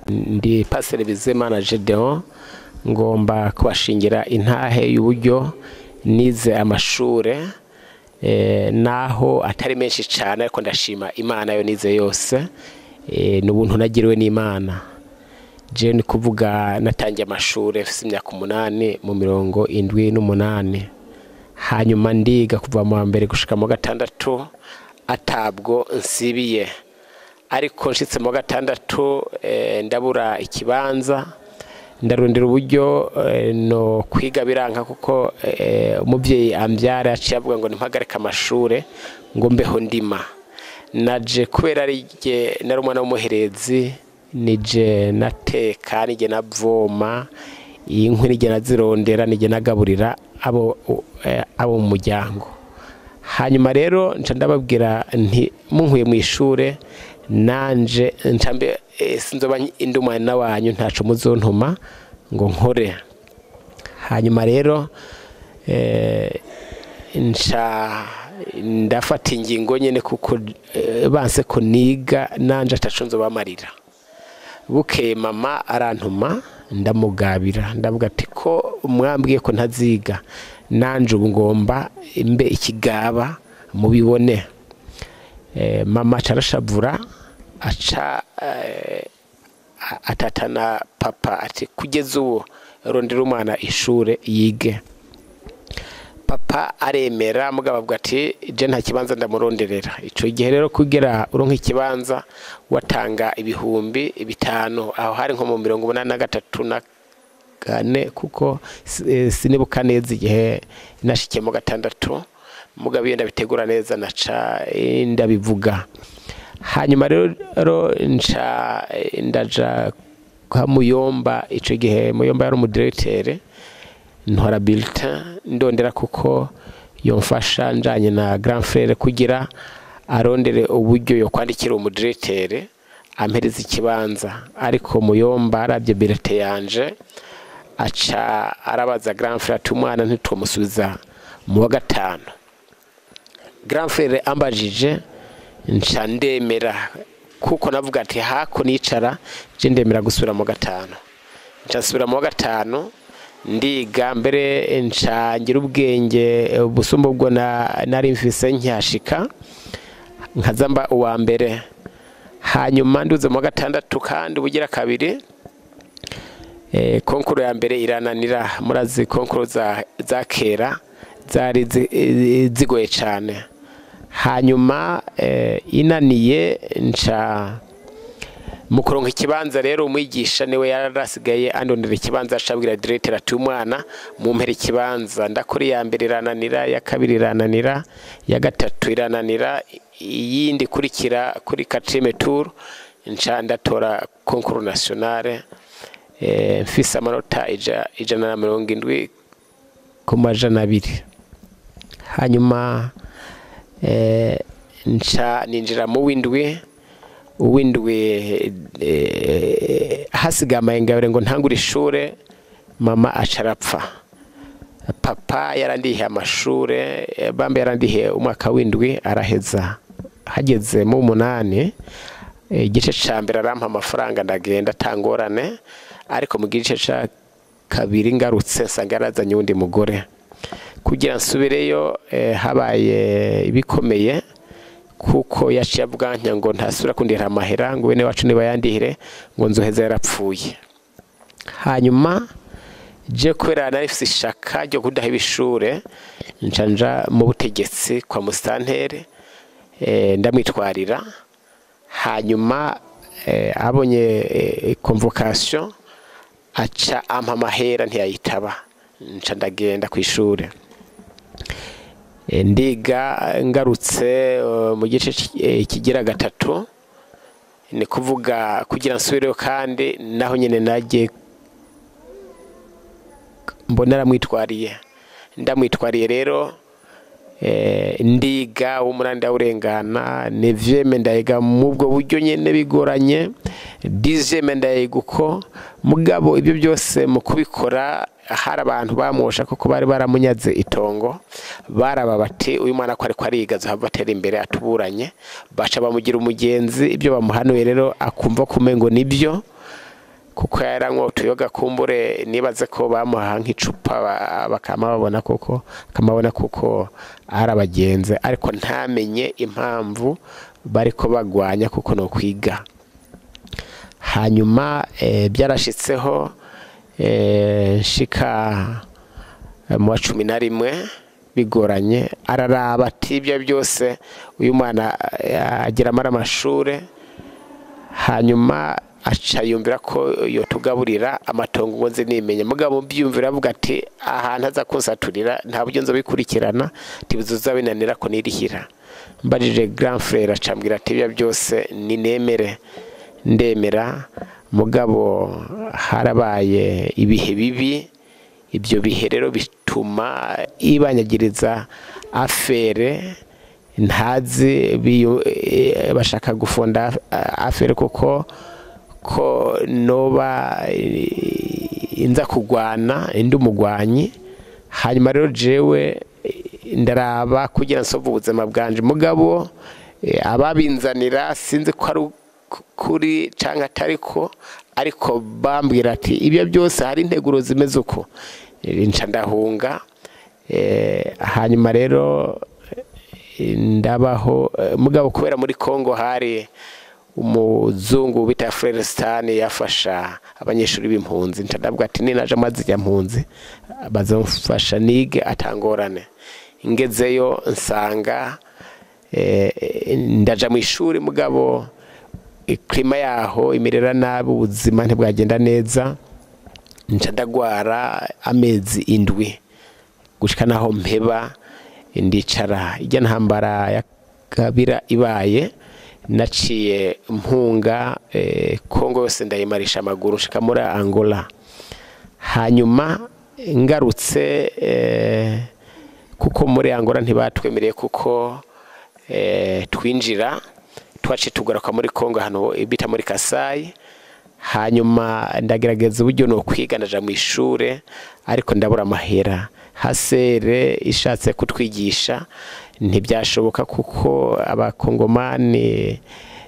ndi Pastor Bizimana Gedeon ngomba kubashingira intahe y'uburyo nize amashure naho atari menshi cyane ariko ndashima Imana yo nize yose n'ubuntu nagiriwe n'Imana. Je ni kuvuga natangiye amashure mfite imyaka 8 mu 78 hanyuma ndiga kuva mu mbere gushika mu gatandatu atabwo nsibiye, ariko nshitse mu gatandatu ndabura ikibanza ndarondera uburyo no kwiga biranka kuko umuvyeyi ambyara yaciye avuga ngo nimpagarika amashure ngo mbeho ndima. Naje kubera arije nari umwana w'umuherezi, nije nateka, nije navoma, inkwi nije nazirondera, nije nagaburira abo mu muryango. Hanyuma rero nca ndababwira nti munkuye mu ishure nanje ncambe sinzoba indumwana wanyu ntaco muzontuma ngo nkore. Hanyuma rero ndafata ingingo nyene kuko banse ko niga nanje ataco nzobamarira. Bukeye mama arantuma ndamugabira, ndavuga ati ko mwambwiye ko ntaziga nanje ubu ngomba imbe ikigaba mubibone. Mama carashavura aca atatana papa ati kugeza uwo rondera umwana ishure yige. Papa aremera mugabo avuga ati je nta kibanza ndamuronderera. Ico gihe rero kugera uronka ikibanza watanga ibihumbi 5, aho hari nko mu 83 kane kuko sinibuka neza igihe nashikiye mu gatandatu, mugabo iyo ndabitegura neza naca ndabivuga. Hanyuma rero ndaja kwa Muyomba. Ico gihe Muyomba yari umudirecteur, ntora bulletin ndondera kuko yomfasha njanye na grand frère kugira arondere uburyo yo kwandikira umudirecteur ampereza ikibanza. Ariko Muyomba aravye bulletin yanje aca arabaza grand frère ati umwana ntitumusubiza mu wa gatanu. Grand frère ambajije nca ndemera kuko navuga ati hako nicara je ndemera gusubira mu gatanu. Nca nsubira mu wa gatanu ndiga, mbere nca ngira ubwenge busumba ubwo nari mfise nkyashika nkazamba uwa mbere. Hanyuma nduze mu wa gatandatu kandi bugira kabiri konkuru ya mbere irananira. Murazi konkuru za kera zari zigoye cyane. Hanyuma inaniye nca mukoronka ikibanza rero umwigisha niwe yarasigaye andondera ikibanza ashabwira directeur ati umwana mumpera ikibanza. Ndakora ya mbere irananira, ya kabiri irananira, ya gatatu irananira, iyindi kurikira kuri 4e tour nca ndatora concours nationale mfise amanota 170 ku majana 2. Hanyuma nca ninjira mu windwi hasiga amayengabre ngo ntangura ishure. Mama acarapfa. Papa yarandihe amashure, bambe yarandihe umwaka w'indwi araheza. Hageze mu 8 igice ca mbere arampa amafaranga ndagenda tangorane, ariko mu gice ca kabiri ngarutse nsanga yarazanye undi mugore. Kugira nsubireyo habaye ibikomeye kuko yaciye avuga ngo ntasubira kundira amahera ngo bene wacu niba yandihire ngo nzoheza yarapfuye. Hanyuma je kwera narifise ishaka ryo kudaha ibishure nca mu butegetsi kwa mustantere ndamwitwarira. Hanyuma abonye convocation aca ampa amahera ntiyayitaba, nca ndagenda ku ishure. Ndiga ngarutse mu gice kigira gatatu, ni kuvuga kugira nsubireyo kandi naho nyene naje mbonera mwitwariye. Ndamwitwariye rero ndiga umunani ndawurengana, 9e ndayiga mu bwo buryo nyene bigoranye, 10e ndayiga uko. Mugabo ibyo byose mu kubikora hari abantu bamosha kuko bari baramunyaze itongo, baraba bati uyu mwana ko ariko ariga zahava atera imbere atuburanye, baca bamugira umugenzi. Ibyo bamuhanuye rero akumva kumengo nibyo, kuko yaranywa utuyoga kumbure nibaze ko bamuha nk'icupa bakamabona kuko arabagenze ariko ntamenye impamvu bariko bagwanya kuko no kwiga. Hanyuma byarashitseho nshika mu wa 11 bigoranye araraba ati ibyo byose uyu mwana agira amashuri, hanyuma aca yumvira ko yo tugaburira amatongo ngo nze nimenye. Mugabo byumvira avuga ati ahantu aza kunsaturira nta buryo nzo bikurikirana tibuzuza binanira ko nirihira. Mbajije grand frère acambwira ati ibyo byose ninemere, ndemera. Mugabo harabaye ibihe bibi, ibyo bihe rero bituma ibanyagiriza afere ntazi bashaka gufunda afere kuko noba inza kugwana indi umugwanyi. Hanyuma rero jewe ndaraba kugira nsove ubuzima bwanje. Mugabo ababinzanira sinzi ko ari kuri canke atariko, ariko bambwira ati ibyo byose hari integuro zimeze uko. Nca ndahunga. Hanyuma rero ndabaho. Mugabo kubera muri Kongo hari umuzungu bita Frere Stani yafasha abanyeshuri b'impunzi. Nca ndavuga ati ninaje amazi ya mpunzi bazomfasha nige atangorane. Ngezeyo nsanga ndaja mu ishuri, mugabo klima yaho imirera nabi, ubuzima ntibwagenda neza. Nca ndagwara amezi 7 gushika naho mpeba ndicara. Ijya ntambara ya kabira ibaye naciye mpunga Kongo yose ndayimarisha amaguru shika muri Angola. Hanyuma ngarutse kuko muri Angola ntibatwemereye kuko twinjira, twace tugaruka muri Kongo hano bita muri Kasai. Hanyuma ndagerageza uburyo no kwiga ndaja mu ishure ariko ndabura amahera. Hasere ishatse kutwigisha ntibyashoboka kuko abakongomani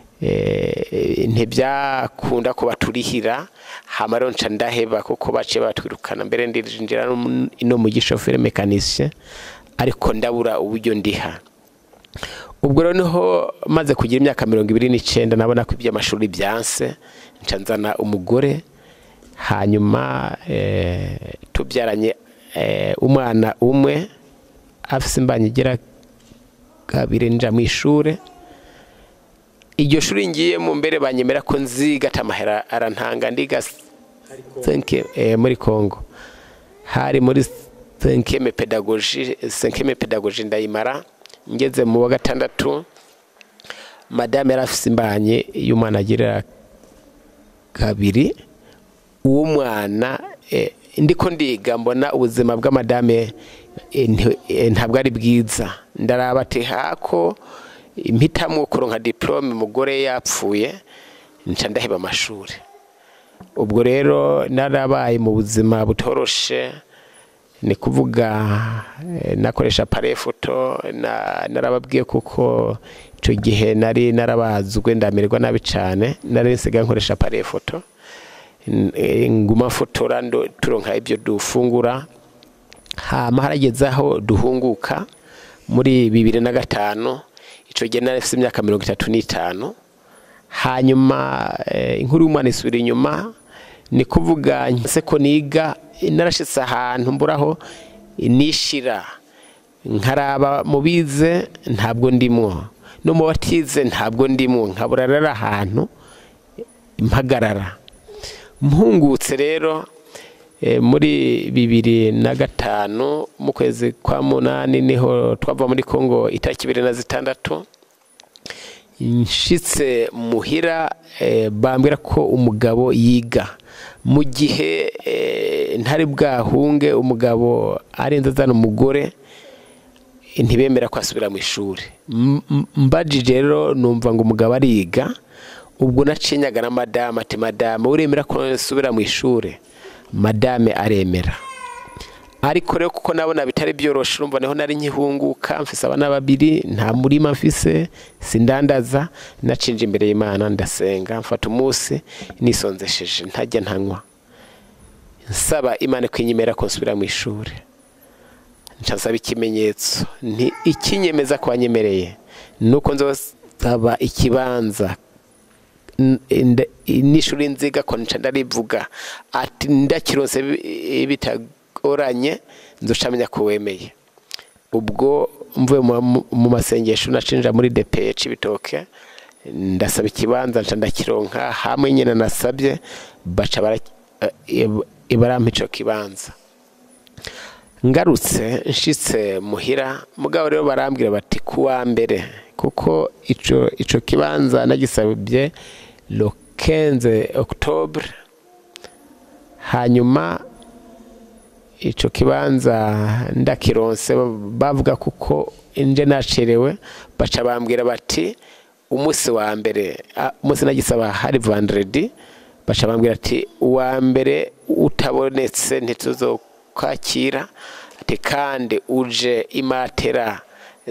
ntibyakunda ko baturihira. Hamaro nca ndaheba kuko bace batwirukana. Mbere ndinjira no mu gishoferi mécanicien ariko ndabura uburyo ndiha. Ubwo rero niho maze kugira imyaka 29 nabona ko iby'amashuri byanse. Nca nzana umugore. Hanyuma tubyaranye umwana umwe afise imbanyigira kabiri. Nja mu ishure. Iryo shuri ngiye mu mbere banyemera ko nziga tamahera arantanga ndiga 5 muri Kongo. Hari muri 5e pédagogie ndayimara. Ngeze mu wa gatandatu madame yarafise imbanye y'umwana agira kabiri. Uwo mwana ndiko ndiga mbona ubuzima bwa madame ntabwo ari bwiza. Ndaraba ati hako impitamo kuronka diplome mugore yapfuye. Nca ndaheba amashuri. Ubwo rero narabaye mu buzima butoroshe, ni kuvuga nakoresha appareil photo. Narababwiye kuko ico gihe nari narabazwe ndamererwa nabi cyane. Nari nsiga nkoresha appareil photo nguma fotora turonka ibyo dufungura. Hama haragezaho duhunguka muri 2005. Ico gihe narafise imyaka 35. Hanyuma inkuru y'umwana isubira inyuma, ni kuvuga nse ko niga narashitse ahantu mburaho nishira. Nkaraba mubize ntabwo ndimwo, no mu batize ntabwo ndimwo. Nkabura rara ahantu impagarara. Mpungutse rero muri 2005 mu kwezi kwa 8 niho twava muri Kongo itariki 26. Nshitse muhira bambwira ko umugabo yiga. Mu gihe ntari bwahunge umugabo arenze zana umugore ntibemera ko asubira mu ishuri. Mbajije rero numva ngo umugabo ariga. Ubwo nacinyaga na madame ati madame uremera ko asubira mu ishuri? Madame aremera. ariko rero kuko nabona bitari byoroshe urumva niho nari nkihunguka mfise abana babiri nta murima mfise sindandaza nacinje imbere y'Imana ndasenga mfata umunsi nisonzesheje ntajya ntanywa nsaba Imana kwinyemera ko nsubira mu ishuri nsaba ikimenyetso nti ikinyemeza ko wanyemereye nuko nzosaba ikibanza n'ishuri nziga ko nca ndarivuga ati ndakironse bitagoranye nzocamenya ko wemeye ubwo mvuye mu masengesho nacinja muri DPE Cibitoke ndasaba ikibanza nca ndakironka hamwe nyine nasabye baca barampa ico kibanza ngarutse nshitse muhira mugabo rero barambwira bati kuwa mbere kuko ico kibanza nagisabye le 15 octobre hanyuma ico kibanza ndakironse bavuga kuko nje nacerewe baca bambwira bati umunsi wa mbere umunsi nagisaba hari vendredi baca bambwira ati uwa mbere utabonetse ntituzokwakira ati kandi uje imatera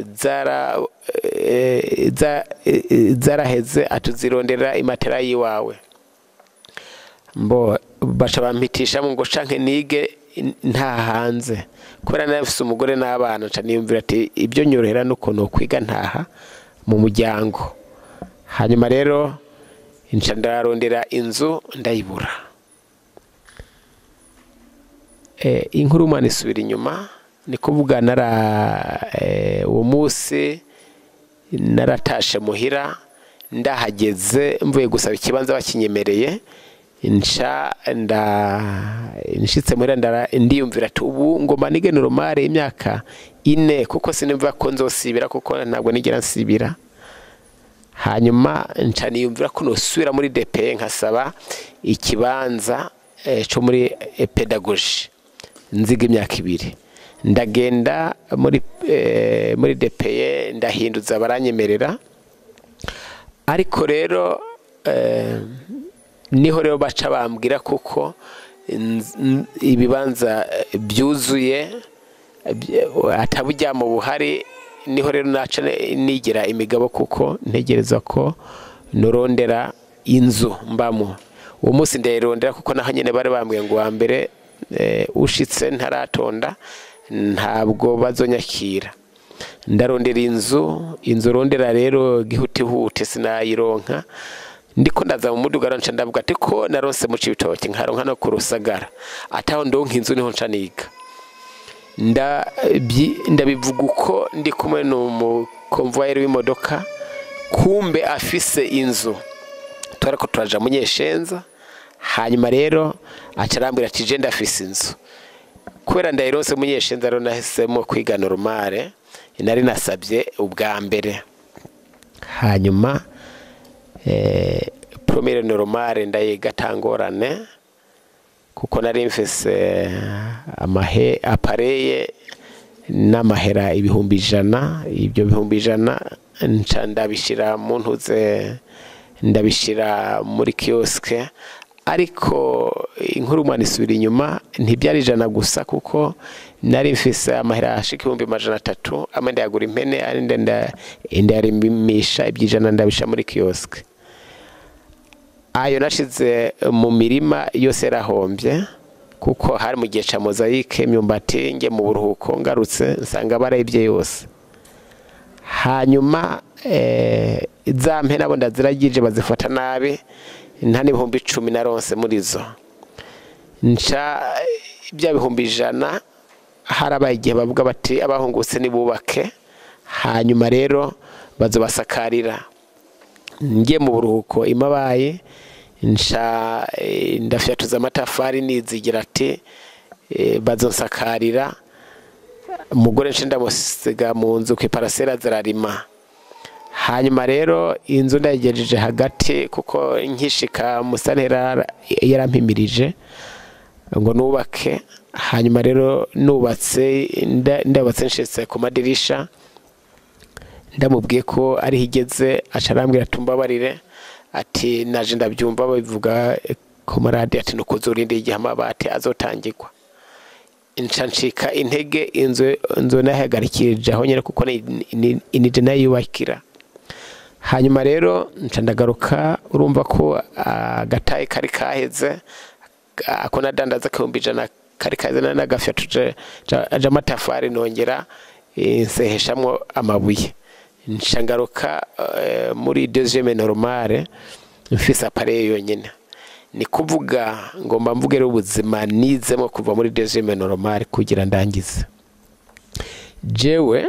zaraheze atuzirondera imatera yiwawe mbo baca bampitisha ngo canke nige nta hanze kubera nafise umugore n'abana nca niyumvira ati ibyo nyorohera nuko no kwiga ntaha mu muryango hanyuma rero nca ndarondera inzu ndayibura inkuru Imana isubira inyuma ni kuvuga uwo munsi naratashe muhira ndahageze mvuye gusaba ikibanza bakinyemereye nshitse muhira ndiyumvira ati ubu ngomba nige normal imyaka 4 kuko sinumva ko nzosibira kuko ntabwo nigera nsibira hanyuma nca niyumvira ko nosubira muri DPE nkasaba ikibanza cyo muri pedagogy nziga imyaka 2 ndagenda muri DPE ndahinduza baranyemerera ariko rero niho rero baca bambwira kuko ibibanza byuzuye atabujya mu buhari niho rero naca nigira imigabo kuko ntegereza ko norondera inzu mbamo uwo munsi ndayirondera kuko naho nyene bari bambwiye ngo wa mbere ushitse ntaratonda ntabwo bazonyakira ndarondera inzu rondera rero gihutihute sinayironka ndiko ndaza mu muduga nca ndavuga ati ko narose mu Cibitoke nkaronka no ku Rusagara ataho ndonka inzu niho nca niga ndabivuga uko ndi kumwe n'umukonvoyeri w'imodoka kumbe afise inzu twarako turaja Munyeshenza hanyuma rero acarambira ati je ndafise inzu kubera ndayirose Munyeshenza rero nahisemo kwiga normal nari nasabye ubwa mbere hanyuma premiere normal ndayiga tangorane kuko nari mfise apareye n'amahera 100,000 ibyo 100,000 nca ndabishira mu ntuze ndabishira muri kioske ariko inkuru Imana isubira inyuma ntibyari 100 gusa kuko nari mfise amahera ashika 300 amende yagura impene ari ndarimisha iby'ijana ndabisha muri kioske ayo nashize mu mirima yose yarahombye kuko hari mu gihe ca mozaike imyumbati nge mu buruhuko ngarutse nsanga barayibye yose hanyuma za mpene abo ndaziragije bazifata nabi nta n'ibihumbi 10 naronse muri zo nca ibya 100,000 harabaye igihe bavuga bati abahungutse nibubake hanyuma rero bazobasakarira ngiye mu buruhuko imabaye nca ndafyatuza amatafari nizigira ati bazonsakarira umugore nce ndamusiga mu nzu ku parasera zirarima hanyuma rero inzu ndayigejeje hagati kuko nkishika musantera yarampimirije ngo nubake hanyuma rero nubatse ndabatse nshitse ku madirisha ndamubwiye ko ari higeze acarambwira tumbabarire ati naje ndabyumva babivuga ku maradi ati nukuzurinde igihe amabati azotangirwa ncika intege inzu nahagarikirije aho nyine kuko inije nayubakira. Hanyuma rero ndagaruka, urumva ko agataye kari kaheze, ako nadandaza kahumbi ijana kari kaheze n'agafya tuje amatafari nongera nseheshamwo amabuye. Nshangaruka muri deuxième normale mfise appareil yonyine. Ni kuvuga ngomba mvugere ubuzima nizemo kuva muri deuxième normale kugira ndangize. Jewe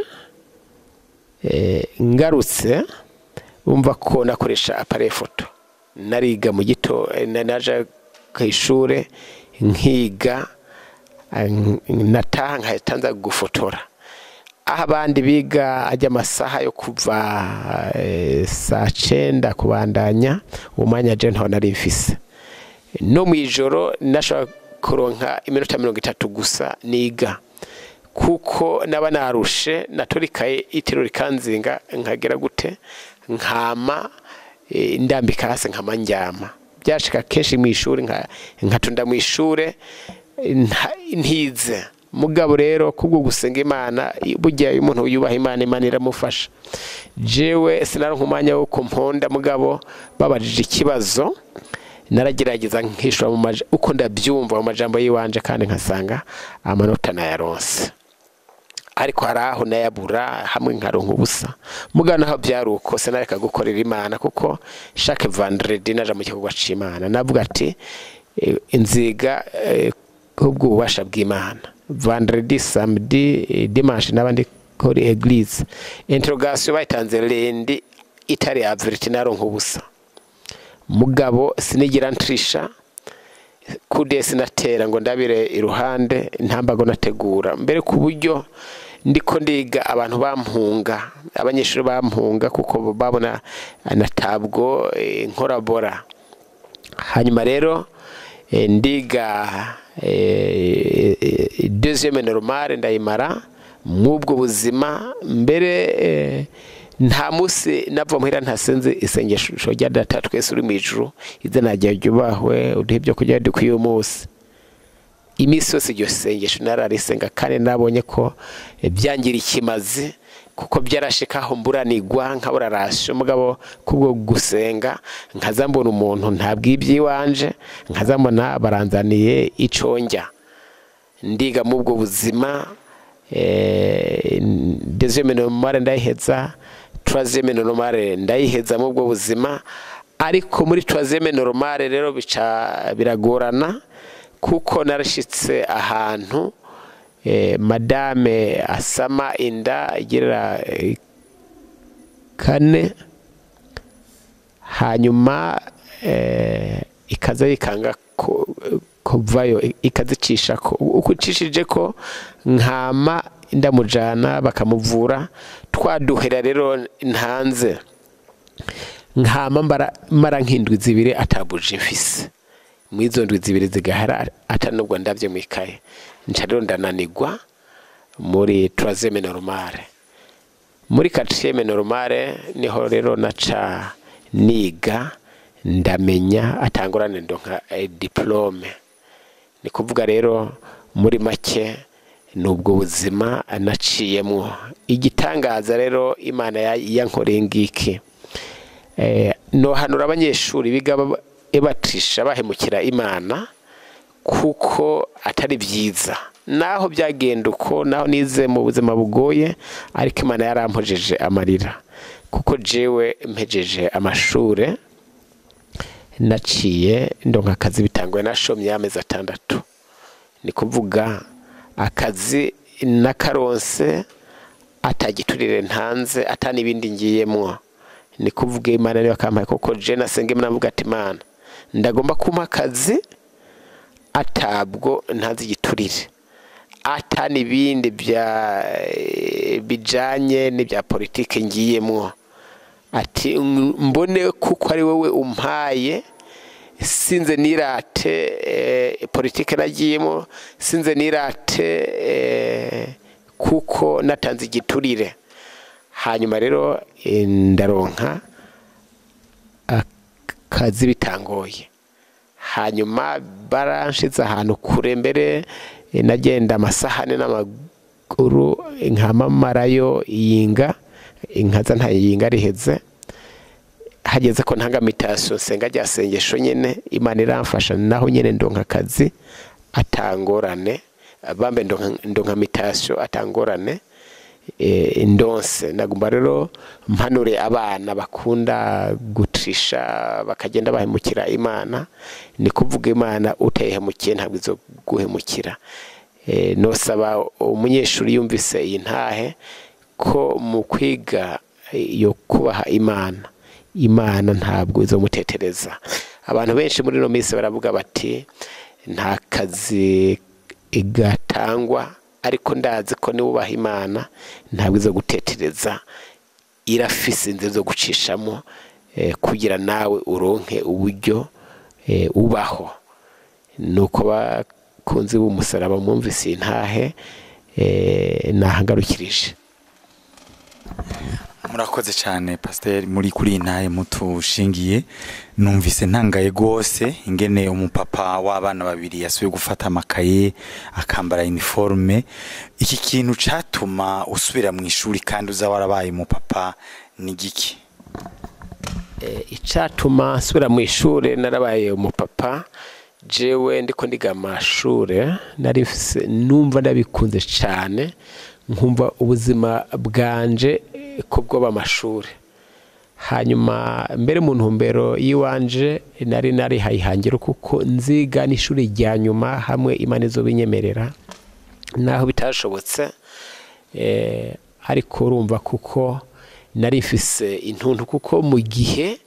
ngarutse umva ko nakoresha appareil photo. Nariga mu gito naje kwishure nkiga nataha nkatanza gufotora. Aha abandi biga ajya amasaha yo kuva saa 9 kubandanya umwanya je nto nari mfise. No mwijoro nashaka kuronka iminota 30 gusa niga, kuko naba narushe naturikaye itiro rikanzinga nkagera gute nkama ndambika hasi nkamanjyama. Byashika kenshi mu ishuri nkatunda mu ishure ntize. Mugabo rero kubwo gusenga Imana, burya umuntu yubaha Imana iramufasha. Jewe sinaronka umwanya wo kumponda, mugabo babajije ikibazo naragerageza nkishura mu uko ndabyumva mu majambo yiwanje, kandi nkasanga amanota nayaronse. Ariko haraho nayabura hamwe nkaronka ubusa. Mugana aho byaruko senareka gukorera Imana, kuko chaque vendredi naja mu kikorwa c'Imana. Navuga ati inziga kubwo ubasha bw'Imana. Vendredi, samedi, dimanche nabandi kuri église. Interrogation bayitanze lendi itari averiti naronka ubusa. Mugabo sinigira ntrisha kude sinatera ngo ndabire iruhande ntambago nategura mbere ku buryo ndiko ndiga abantu bampunga, abanyeshuri bampunga kuko babona natabwo nkorabora. Hanyuma rero ndiga deuxième normale ndayimara mwubwo buzima. Mbere nta musi nava muhira ntasenze isengesho rya data twese uri mu ijuru, izina ryawe ryubahwe, uduhe byo kurya dukwiye umunsi. Imisi yose iryo sengesho nararisenga, kandi nabonye ko byangira ikimazi, kuko byarashikaho mburanigwa nkabura rasho. Mugabo kubwo gusenga nkazambona umuntu ntabwibyi wanje, nkazambona baranzaniye iconjya. Ndiga mu bwo buzima deuxième normale ndayiheza, troisième normale ndayiheza mu bwo buzima. Ariko muri troisième normale rero bica biragorana, kuko narashitse ahantu madame asama inda igira 4, hanyuma ikaza yikanga kuvayo ikazicisha ko ukucishije ko nkama ndamujana bakamuvura. Twaduhera rero ntanze nkama mara nkindwi zibiri atabuje mfise. Mwizo ndwi zibiri zigahara atanubwo ndavye mwikaye. Nca rero ndananigwa muri troisième normale. Muri quatrième normale niho rero naca niga ndamenya atangurane ndonka diplome. Ni kuvuga rero muri make nubwo buzima naciyemwo. Igitangaza rero Imana yankoreye ngiki, no hanura abanyeshuri biga ebatrisha bahemukira Imana, kuko atari byiza. Naho byagenda uko, naho nize mu buzima bugoye, ariko Imana yarampojeje amarira, kuko jewe mpejeje amashure naciye ndonka akazi bitangwe nashomye amezi 6. Ni kuvuga akazi nakaronse atagiturire ntanze atani ibindi ngiyemwo. Ni kuvuga Imana niyo akampaye, kuko je nasenga Imana mvuga ati Imana ndagomba kuma akazi atabwo ntazi giturire, atani ibindi bya bijanye n'ibya politike ngiyemwo. Ati mbone kuko ari wowe umpaye, sinze nirate politike nagiyemo, sinze nirate kuko natanze igiturire. Hanyuma rero ndaronka akazi bitangoye. Hanyuma baranshize ahantu kure, mbere nagenda amasahane n'amaguru nkamamarayo yinga inkaza ntayinga riheze hageze ko ntanga mitation senga rya sengesho nyene Imana iramfasha naho nyene ndonka akazi atangorane bambe ndonka mitation atangorane indonse nagumba rero mpanure abana bakunda gutrisha bakagenda bahemukira Imana ni kuvuga Imana utehemukiye ntabwo izo guhemukira no saba umunyeshuri yumvise iyi ntahe ko mu kwiga yo kubaha Imana ntabwo izo mutetereza abantu benshi muri no minsi baravuga bati nta kazi igatangwa ariko ndazi ko ni ubaha Imana ntabwo izo gutetereza irafise inzira zo gucishamo kugira nawe uronke uburyo ubaho nuko bakunzi b'umusaraba mwumvise intahe nahangarukirije. Murakoze cyane Pasteur muri kuri intahe mutushingiye numvise ntangaye gose ingene umupapa w'abana babiri yasubiye gufata amakaye akambara uniforme iki kintu catuma usubira mu ishuri kandi uza warabaye umupapa ni giki? Icatuma asubira mu ishuri narabaye umupapa jewe ndiko ndiga amashure nari numva ndabikunze cyane nkumva ubuzima bwanje kubwo b'amashuri hanyuma mbere mu ntumbero yiwanje nari hayihangira kuko nziga n'ishuri rya nyuma hamwe Imana izo binyemerera naho bitashobotse ariko urumva kuko nari mfise intuntu kuko mu gihe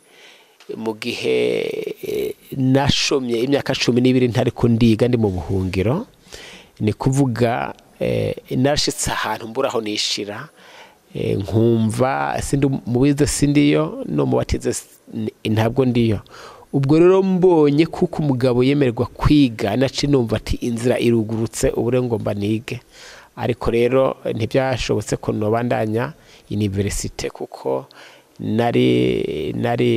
nashomye imyaka 12 ntari kundiga ndi mu buhungiro ni kuvuga narashitse ahantu mburaho nishira nkumva sindi mubize sindiyo no mubatize ntabwo ndiyo ubwo rero mbonye kuko umugabo yemererwa kwiga naci numva ati inzira irugurutse uburengo mba nige ariko rero ntibyashobotse ko nobandanya universite kuko nari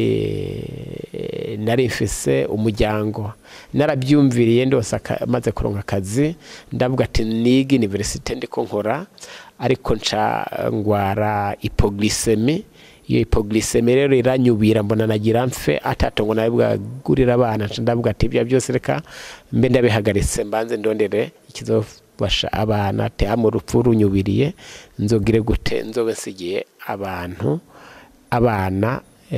mfise umuryango narabyumviriye ndose maze kuronka akazi ndavuga ati nige universite ndiko nkora ariko nca ngwara hypoglycemie iyo hypoglycemie rero iranyubira mbona nagira mfe atatongo nabwagurira abana ndavuga ati ibyo byose reka mbe ndabihagaritse mbanze ndondere ikizofasha abana te amurupfu runyubiriye nzogire gute nzobe nsigiye abana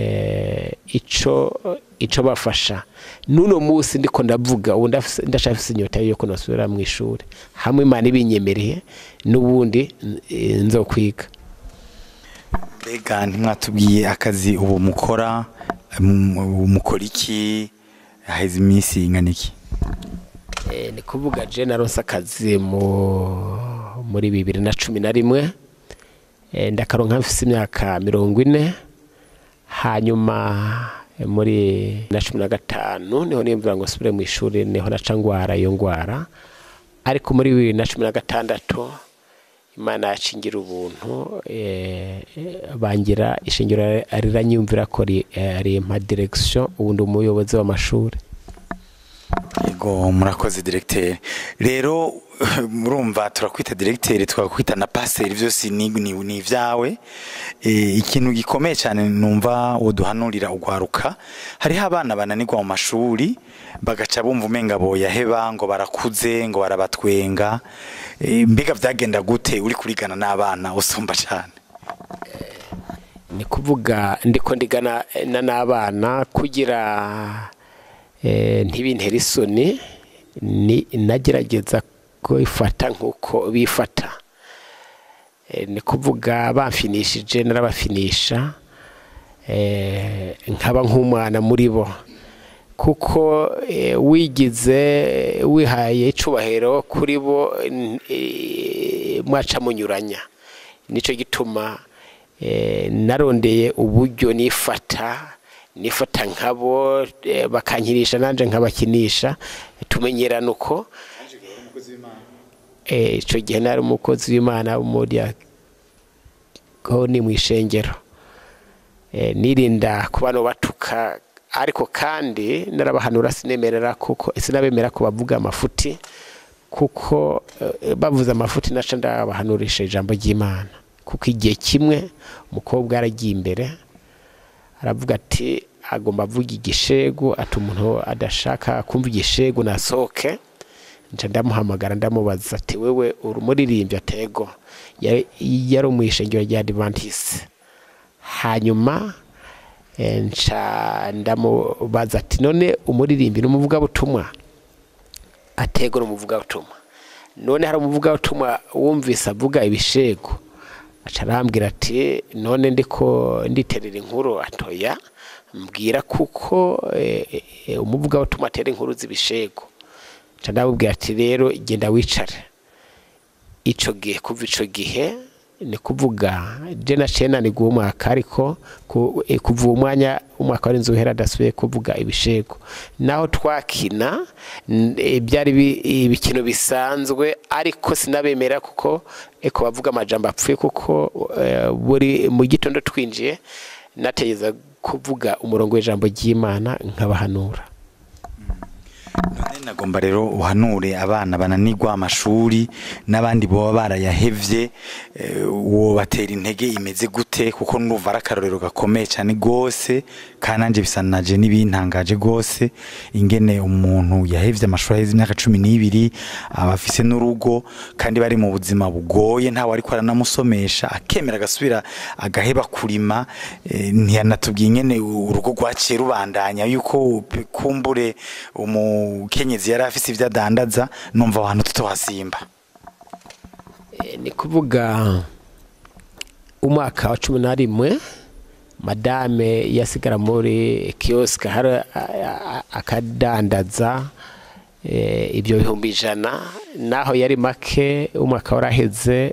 ico bafasha nuno musi ndiko ndavuga ubu ndashafise inyota yo kunosubira mu ishuri hamwe Imana ibinyemereye n'ubundi nzokwiga. Mbega ntimwatubwiye akazi ubu mukora iki haheze iminsi ingana iki? Ni kuvuga je naronse akazi muri 2011 ndakaronka mfise imyaka 40 hanyuma muri 2015 niho nimvira ngo subire mu ishuri niho naca ngwara iyo ngwara ariko muri 2016 Imana yacingira ubuntu bangira ishingiro ariranyumvira ko ari ma direction ubundi umuyobozi w'amashuri. Yego murakoze directeur rero murumva turakwita directeur twakwita na pasteur byose ni vyawe ikintu gikomeye cyane numva woduhanurira ugwaruka hari abana bananirwa mu mashuri bagaca bumva umenga boyaheba ngo barakuze ngo barabatwenga mbega vyagenda gute uri kurigana n'abana usumba cyane? Ni kuvuga ndiko ndigana n'abana kugira ntibintera isoni nagerageza kwifata nkuko bifata ni kuvuga bamfinishije narabafinisha nkaba nk'umwana muri bo kuko wihaye icubahiro kuri bo mwaca munyuranya nico gituma narondeye uburyo nifata nkabo bakankirisha nanje nkabakinisha tumenyerana uko ico gihe nari umukozi w'Imana muri ko ni mwishengero nirinda kubano batuka ariko kandi narabahanura sinemerera kuko sinabemera ko bavuga amafuti kuko bavuze amafuti naca ndabahanurisha ijambo ry'Imana, kuko igihe kimwe umukobwa aragiye imbere aravuga ati agomba avuga igishegu, ati umuntu adashaka kumva igishegu nasohoke. nca ndamuhamagara ndamubaza ati wewe uri umuririmbyi? Atego. yari umwishengero rya Adventiste. hanyuma nca ndamubaza ati none umuririmbyi n'umuvuga butumwa? Atego n'umuvuga butumwa. none hari umuvuga butumwa wumvise avuga ibishego? aca arambwira ati none ndiko nditerera inkuru? Atoya, mbwira kuko umuvuga butumwa atera inkuru z'ibishego. nca ndamubwira ati rero genda wicare. ico gihe kuva ico gihe ni kuvuga je naciye naniguha umwaka, ariko kuva umwaka wari nzuhera adasubiye kuvuga ibishego. naho twakina byari ibikino bisanzwe, ariko sinabemera kuko bavuga amajambo apfuye, kuko buri mu gitondo twinjiye nategeza kuvuga umurongo w'ijambo ry'Imana nkabahanura. none nagomba rero uhanure abana bananirwa amashuri n'abandi boba barayahevye, uwo batera intege imeze gute? kuko nuva arakarorero gakomeye cyane gose, kananje bisanaje n'ibintangaje gose ingene umuntu yahevye amashuri aheze imyaka 12 abafise n'urugo kandi bari mu buzima bugoye, ntawe ariko aranamusomesha, akemera agasubira agaheba kurima. Ntiyanatubwiye ingene urugo rwaciye rubandanya, yuko kumbure umukenyezi yari afise ivyo adandaza, numva abantu tutohasimba. ni kuvuga umwaka wa 11 madame yasigara muri kiosk hari akadandaza ibyo 100, naho yari make umwaka waraheze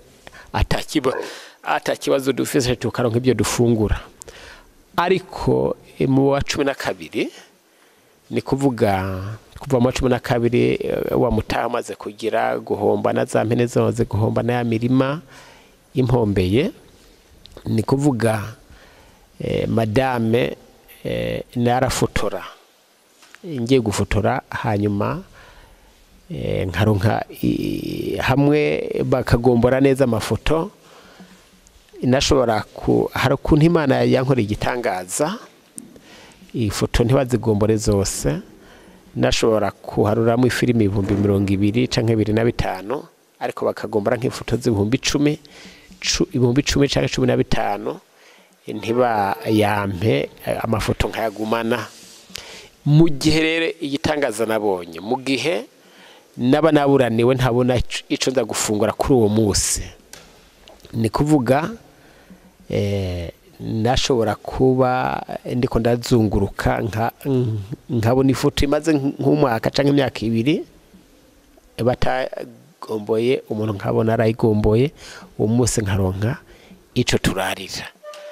atakibazo dufise tukaronka ibyo dufungura. ariko mu wa 12 ni kuvuga kuva mu 12 wa mutaha maze kugira guhomba na za mpene zoze guhomba na ya mirima impombeye. ni kuvuga madame narafotora, ngiye gufotora, hanyuma nkaronka hamwe bakagombora neza amafoto. nashobora hari ukuntu Imana yankoreye igitangaza, ifoto ntibazigombore zose, nashobora kuharuramo ifilimi 20,000 canke 25, ariko bakagombora nk'ifoto z'ibihumbi 10 canke 15, ntiba yampe amafoto nkayagumana. mu gihe rero igitangaza nabonye, mu gihe naba naburaniwe ntabona ico nza gufungura kuri uwo munsi, ni kuvuga nashobora kuba ndiko ndazunguruka nkabona ifoto imaze nk'umwaka canke imyaka 2 batagomboye, umuntu nkabona arayigomboye, uwo munsi nkaronka ico turarira.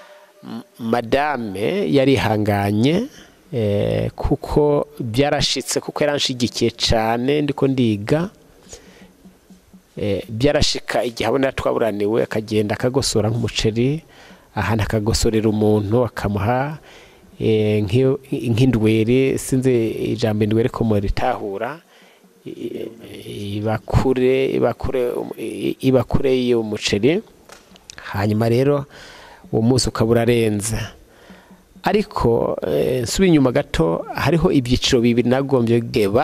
madame yarihanganye kuko byarashitse, kuko yaranshigikiye cyane ndiko ndiga. byarashika igihe abona twaburaniwe akagenda akagosora nk'umuceri, ahana akagosorera umuntu akamuha nk'indwere, sinze ijambo indwere ko muritahura, ibakure y'umuceri. hanyuma rero uwo munsi ukabura arenze. ariko nsubi inyuma gato, hariho ibyiciro 2 nagombye geba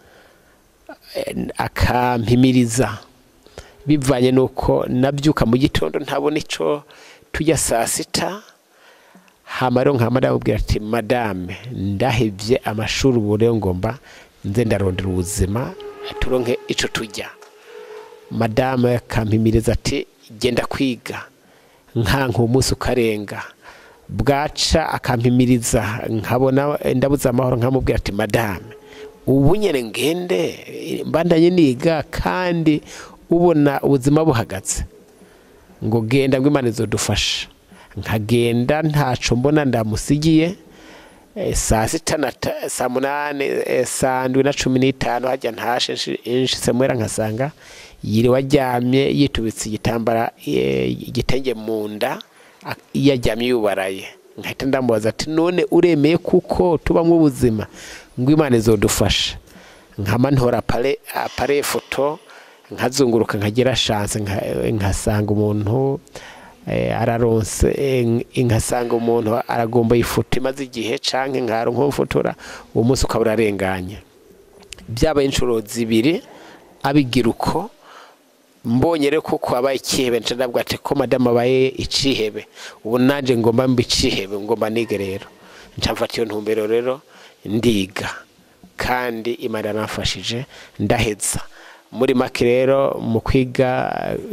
akampimiriza, bivanye nuko nabyuka mu gitondo ntabona ico tujya saa 6. hamaro nkamara ubwira ati madame ndahevye amashuri ubu rero ngomba nze ndarondera ubuzima turonke ico tujya. madame akampimiriza ati genda kwiga, nkanka umunsi ukarenga, bwaca akampimiriza nkabona ndabuza amahoro, nkamubwira ati madame ubu nyene ngende mbandanye niga kandi ubona ubuzima buhagaze, ngo genda ngo Imana izodufasha. nkagenda ntaco mbona ndamusigiye. saa 6 na saa 8 saa 7:15 hajya ntashe inshitse nkasanga yiri wajyamye yitubitse igitambara igitenge mu nda, yajyamye yubaraye. nkahita ndamubaza ati none uremeye kuko tuba mu buzima ngo Imana izodufasha? nkama ntora apare foto nkazunguruka nkagira chance nkasanga umuntu araronse nkasanga umuntu aragomba ifoto imaze igihe canke nkaronka mfotora uwo munsi ukabura arenganye byaba inshuro zibiri abigira uko mbonye rero kuko abaye ikihebe ndabwo ati ko madame abaye icihebe ubu nanje ngomba mbicihebe ngomba nige rero ncamfata iyo ntumbero rero ndiga kandi Imana nafashije ndaheza muri make rero mu kwiga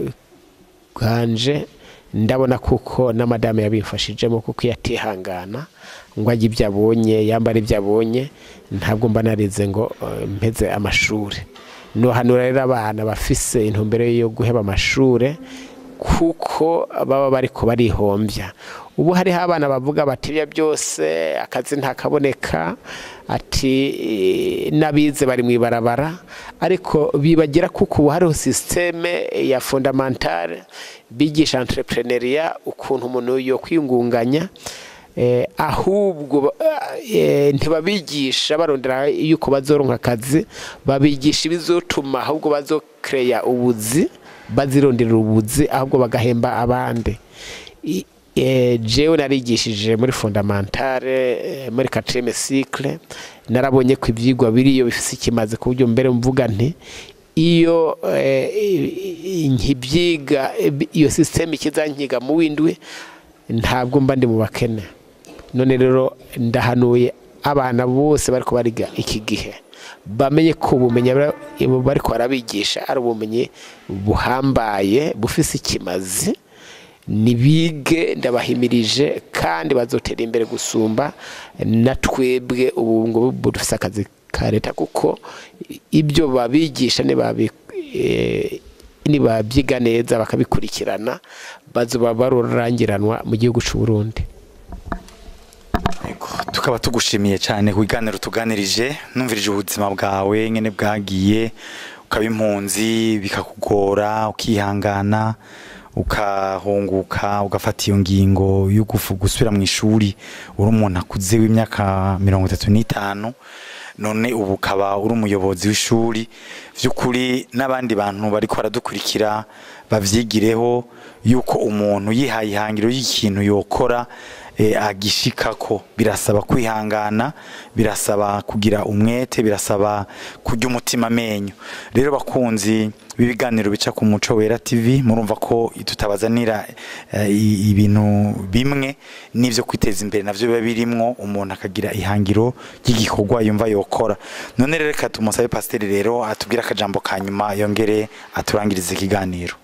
kanje ndabona kuko na madame yabifashijemo kuko yatihangana ngo ajye ibyabonye yambara ibyabonye ntabwo mba narize ngo mpeze amashuri no hanura rero abana bafise intumbero yo guheba amashure kuko baba bariko barihombya ubu hari abana bavuga bati bya byose akazi ntakaboneka ati nabize bari mwibarabara ariko bibagira kuko ubu hariho systeme ya fondamentale bigisha entrepreneuria ukuntu umuntu yo kwingunganya ahubwo ntibabigisha barondera yuko bazoronka akazi babigisha ibizotuma ahubwo bazokreya ubuzi bazirondera ubuzi ahubwo bagahemba abandi jewe narigishije muri fondamentale muri 4e cycle narabonye ko ivyigwa biriyo bifise ikimaze ku buryo mbere mvuga nti iyo nkibyiga iyo system ikizankiga mu windwi ntabwo mba ndi mu bakene none rero ndahanuye abana bose bariko bariga iki gihe bamenye ko ubumenyi bariko barabigisha ari ubumenyi buhambaye bufise ikimazi nibige ndabahimirije kandi bazotera imbere gusumba natwebwe ubu ngo budufise akazi ka leta kuko ibyo babigisha ni babyiga neza bakabikurikirana bazoba barurangiranwa mu gihugu cy'u Burundi. Tukaba tugushimiye cyane kuganira tuganirije numvirije ubuzima bwawe nyene bwagiye ukaba impunzi bikakugora ukihangana ukahunguka ugafata iyo ngingo yo gusubira mu ishuri uri umuntu akuze w'imyaka 35 none ubu kaba uri umuyobozi w'ishuri vy'ukuri n'abandi bantu bari ko baradukurikira bavyigireho yuko umuntu yihaye ihangiro y'ikintu yokora agishikako birasaba kwihangana birasaba kugira umwete birasaba kujya umutima menyo rero bakunzi bibiganiro bica ku Muco Wera TV murumva ko tutabazanira ibintu bimwe nivyo kwiteza imbere navyo biba birimwo umuntu akagira ihangiro ry'igikorwa yumva yokora none rero reka tumusabe pasteur rero atubwira akajambo kanyuma yongere aturangirize ikiganiro.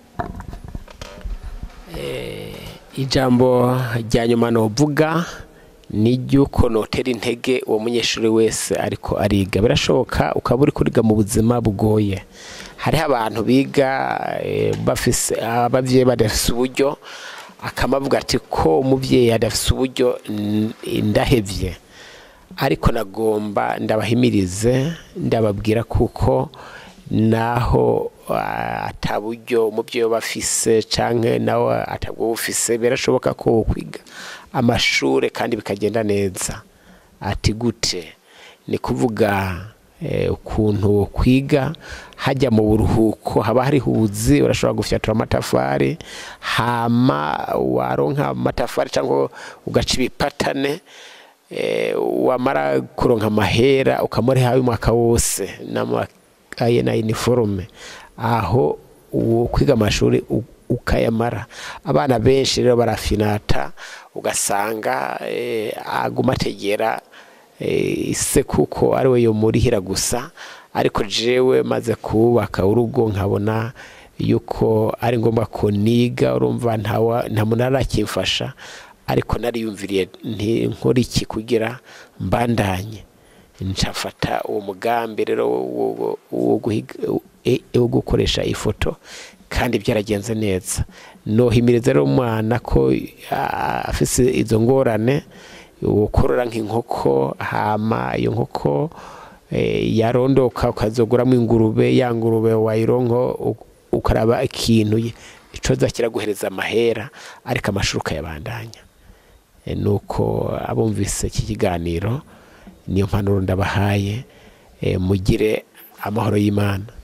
Ijambo rya nyuma novuga ni ryuko notera intege uwo munyeshuri wese ariko ariga birashoboka ukaba uri kuriga mu buzima bugoye hari abantu biga bafise abavyeyi badafise uburyo akamavuga ati ko umuvyeyi adafise uburyo ndahevye ariko nagomba ndabahimirize ndababwira kuko naho ataburyo umuvyeyi bafise canke nawe atabwo bufise birashoboka ko kwiga amashure kandi bikagenda neza ati gute ni kuvuga ukuntu kwiga hajya mu buruhuko haba hari huzi urashobora gufyatura amatafari hama waronka amatafari cyangwa ugaca ibipatane wamara kuronka amahera ukamuri hawe umwaka wose n'amakaye na uniforme aho kwiga amashuri ukayamara abana benshi rero barafinata ugasanga aguma tegera ise kuko ari we yo murihira gusa ariko jewe maze kubaka urugo nkabona yuko ari ngomba ko niga urumva nta munara kimfasha ariko nariyumviriye nkora iki kugira mbandanye ncafata uwo mugambi rero wo gukoresha ifoto kandi byaragenze neza nohimiriza rero umwana ko afise izo ngorane ukorora nk'inkoko hama iyo nkoko yarondoka ukazoguramo ingurube ya ngurube wayironko ukaraba ikintu icoza kiraguhereza amahera ariko amashuruka yabandanya nuko abumvise iki kiganiro niyo mpanuro ndabahaye mugire amahoro y'Imana.